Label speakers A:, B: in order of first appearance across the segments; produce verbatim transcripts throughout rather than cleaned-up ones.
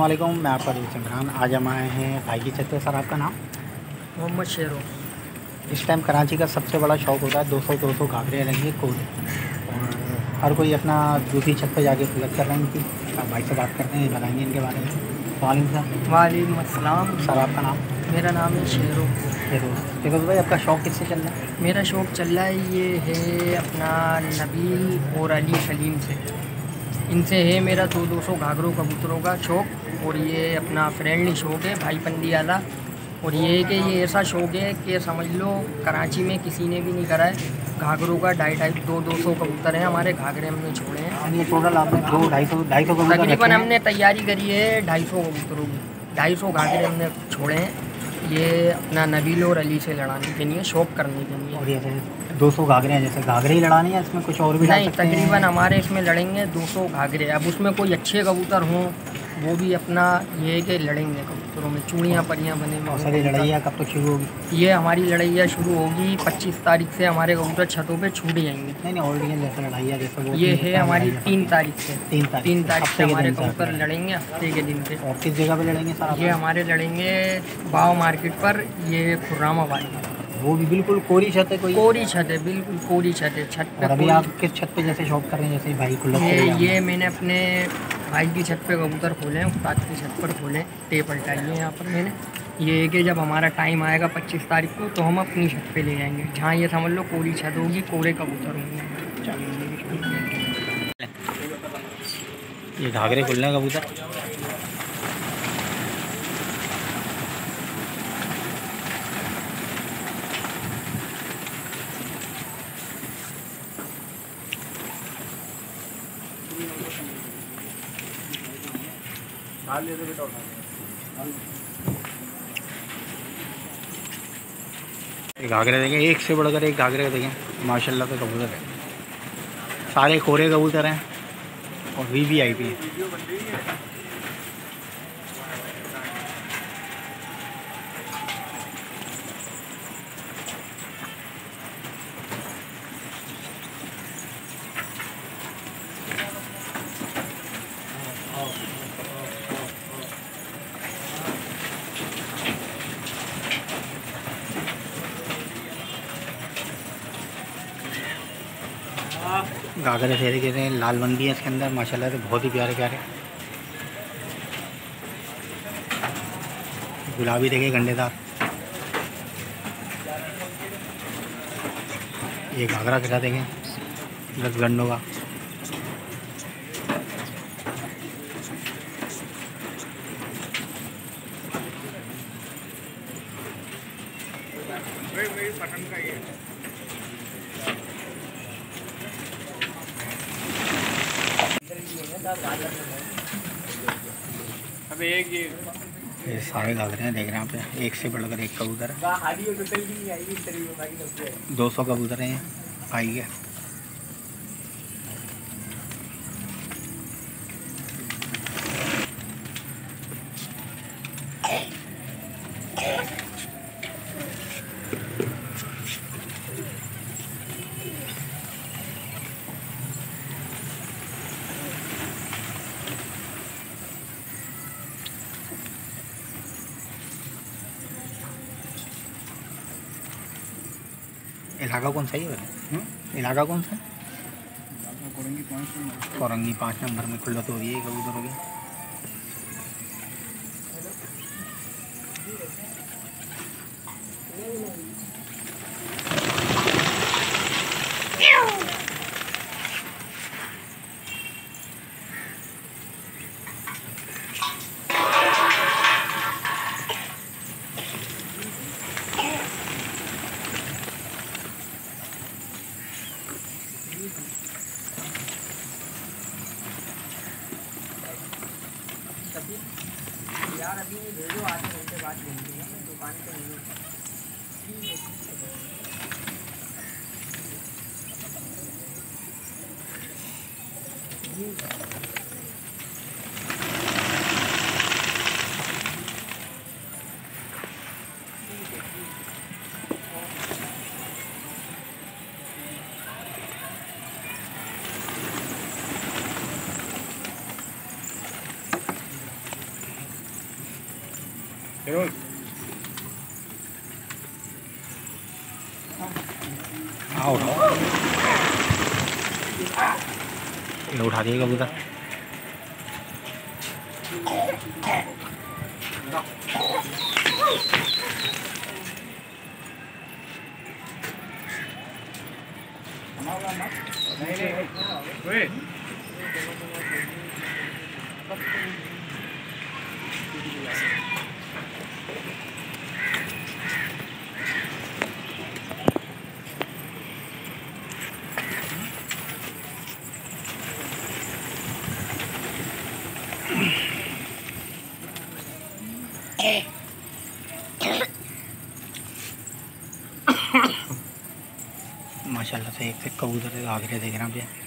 A: अस्सलामुअलैकुम, मैं आपका दोस्त इमरान। आज हम आए हैं भाई की छत पे। सर, आपका नाम?
B: मोहम्मद शेरो।
A: इस टाइम कराची का सबसे बड़ा शौक होता है दो सौ दो सौ घाघरे रहेंगे कोट, और हर कोई अपना दूसरी छत पे जाके फ्लग कर रहे हैं इनकी। आप भाई से बात करते हैं, बताएंगे इनके बारे में। वालेकुम सर।
B: वालेकुम अस्सलाम।
A: सर, आपका नाम?
B: मेरा नाम है शेरो।
A: फिरोज। फिरोज भाई, आपका शौक किससे चल रहा है?
B: मेरा शौक़ चल रहा है ये है अपना नबील और अली सलीम से। इनसे है मेरा दो दो सौ घाघरों कबूतरों का शौक़। और ये अपना फ्रेंडली शौक़ है भाई पंदी वाला। और ये है कि ये ऐसा शौक़ है कि समझ लो कराची में किसी ने भी नहीं करा है। घाघरों का ढाई ढाई दो दो सौ कबूतर हैं हमारे, घाघरे हमने छोड़े हैं।
A: ये टोटल आपने दो ढाई सौ ढाई सौ कबूतर
B: तकरीबन
A: रखे हैं?
B: हमने तैयारी करी है ढाई सौ कबूतरों की। ढाई सौ घाघरे हमने छोड़े हैं, ये अपना नबील और अली से लड़ाने के लिए, शौक़ करने के लिए।
A: और ये दो सौ घाघरे हैं, जैसे घाघरे ही लड़ाने हैं, इसमें कुछ और भी डाल
B: नहीं,
A: सकते हैं?
B: तकरीबन हमारे इसमें लड़ेंगे दो सौ घाघरे। अब उसमें कोई अच्छे कबूतर हों वो भी अपना ये है कि लड़ेंगे कबूतरों में। चूड़ियाँ परियाँ बने
A: और सर, ये लड़ाइयाँ कब तक शुरू होगी?
B: ये हमारी लड़ाइयाँ शुरू होगी पच्चीस तारीख से। हमारे कबूतर छतों पे छूट जाएंगे।
A: नहीं नहीं, ऑलरेडी जैसे लड़ाइयाँ जैसे वो
B: ये है हमारी तीन तारीख से।
A: तीन तारीख
B: तीन तारीख से हमारे
A: हफ्ते के दिन
B: कबूतर लड़ेंगे, हफ्ते के दिन से।
A: और किस जगह पे लड़ेंगे सर?
B: ये हमारे लड़ेंगे बाव मार्केट पर, ये खुर्रामाबाद में।
A: वो भी बिल्कुल कोरी छत है? कोई
B: कोरी छत है, बिल्कुल कोरी छत है। छत पे
A: और अभी
B: कोरी-
A: आप किस छत पे जैसे शॉप कर रहे हैं, जैसे भाई को लग
B: ये ये मैंने अपने भाई की छत पे कबूतर खोले हैं, उस्ताद की छत पर खोले, टेप पलटाई है यहाँ पर मैंने। ये है कि जब हमारा टाइम आएगा पच्चीस तारीख को तो हम अपनी छत पे ले जाएंगे, जहाँ ये समझ लो कोरी छत होगी, कोरे कबूतर होंगे।
A: ये घाघरे खुलने कबूतर। ये घाघरे देखें, एक से बढ़कर एक घाघरे देखें माशाल्लाह से कबूतर है। सारे कोरे कबूतर हैं और वी वी आई पी है। घाघरे फेरे के हैं, लाल बंदी है इसके अंदर माशाल्लाह से, बहुत ही प्यारे प्यारे। गुलाबी देखे गंडेदार। ये घाघरा खिला देखें दस गंडों का।
B: अब एक ये
A: ये सारे घाघरे हैं, देख रहे हैं यहाँ पे, एक से बढ़कर एक कबूतर है। दो सौ कबूतर हैं आइए। इलाका कौन सा ही है? इलाका कौन सा है? कोरंगी पाँच नंबर में खुल्लत हो रही है कबूतरों की।
B: यार अभी भेजो, आधे घंटे बाद भेजूँगा, मैं दुकान पे नहीं हूँ।
A: हाँ उठाओ, ये उठा दिए कबूतर। माशाल्लाह से एक से कबूतर आगे देख रहे हैं भैया।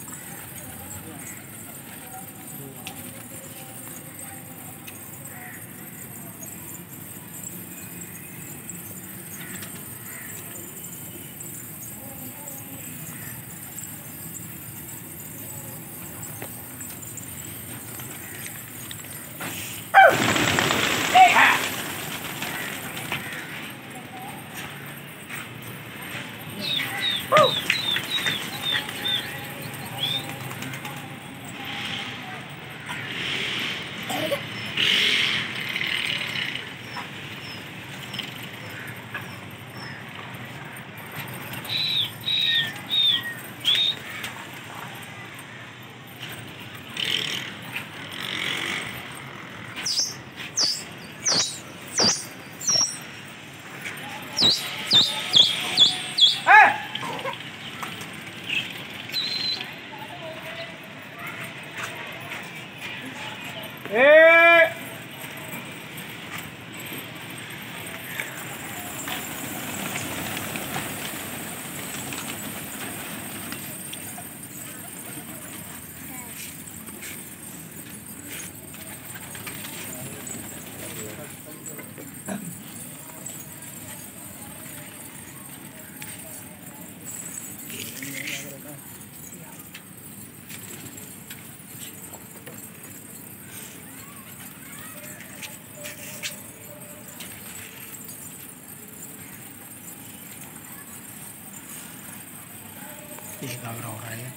A: ये घाघरा हो रहा है,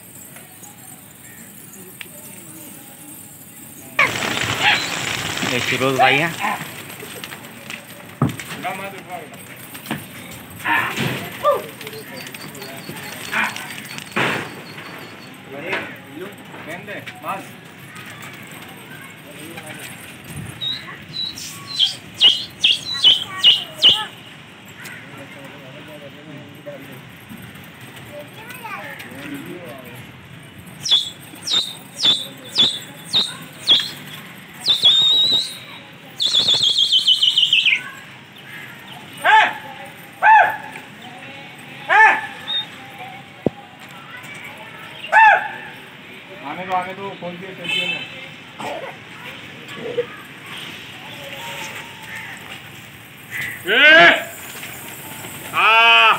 A: ये फिरोज भाई हैं।
C: आने दो आने दो खोल दिए चलिए ना। ए आ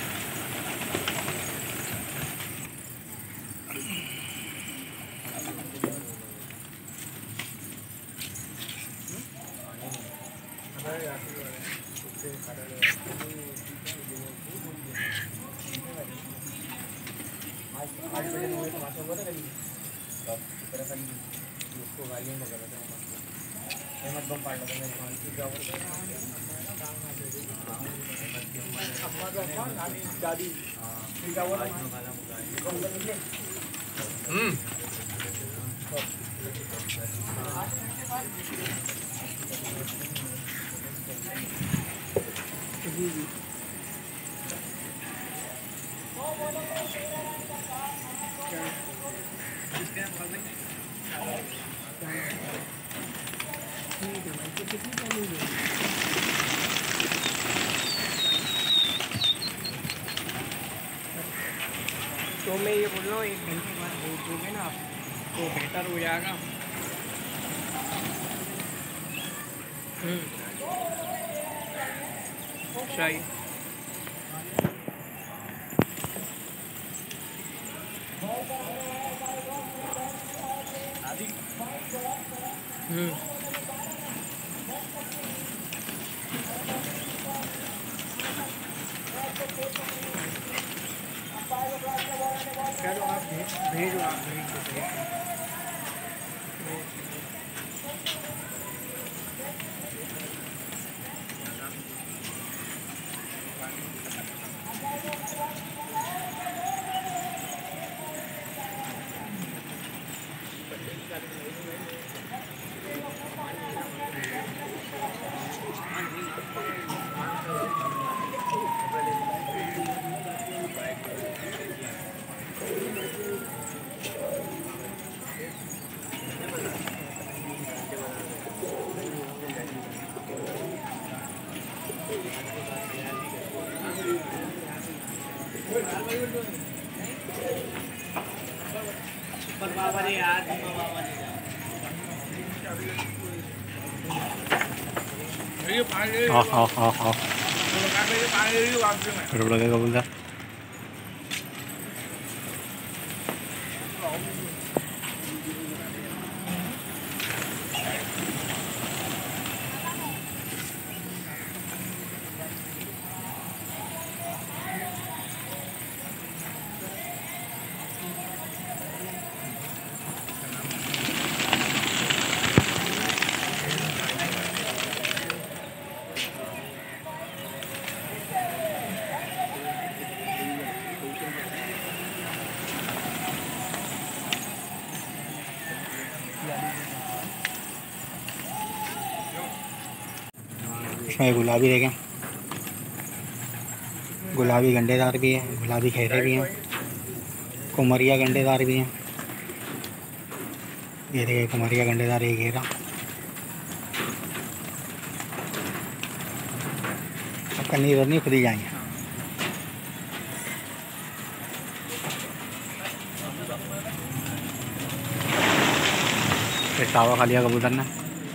C: आठ बजे नौ तमाशा हुआ था कभी तरह का उसको गालियाँ वगैरह था अहमद बम पार्ट लगा मेरे मान की जाओ दादी ठीक है वो हम्म जी जी तो मैं ये बोल रहा हूँ एक घंटे बाद भेज दोगे ना आप तो बेहतर हो जाएगा। सही हम्म चलो आप भेज भेजो आप भेज दो भेज पर बाबा रे यार बाबा रे ये पानी
A: हाँ हाँ हाँ हाँ
C: ये पानी वापस में
A: रोड लगेगा बोलता इसमें गुलाबी देखें, गुलाबी गंडेदार भी है, गुलाबी खैरे भी हैं, कुमरिया गंडेदार भी हैं। ये देखिए कुमरिया गंडेदार एक घेरा। अब कन्नी इधर नहीं खुद ही जाएंगे। फिर टावा खा लिया कबूतर ने।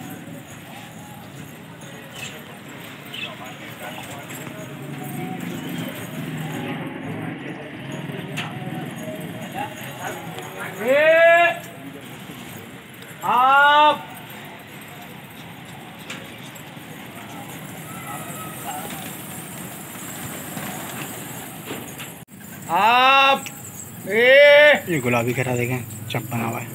C: आप आप ए
A: ये गुलाबी घेरा देखें, चप बना हुआ है।